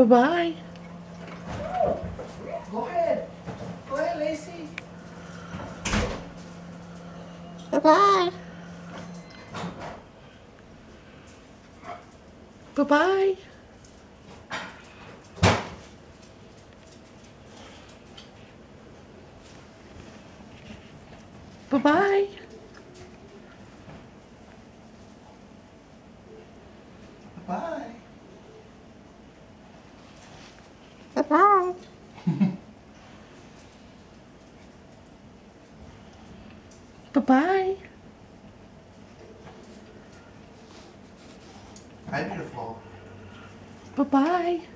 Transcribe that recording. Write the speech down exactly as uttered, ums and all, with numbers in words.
Bye-bye. Go ahead. Go ahead, Lacey. Bye-bye. Bye-bye. Bye-bye. Bye. Bye-bye. Bye-bye. Hi, beautiful. Bye-bye.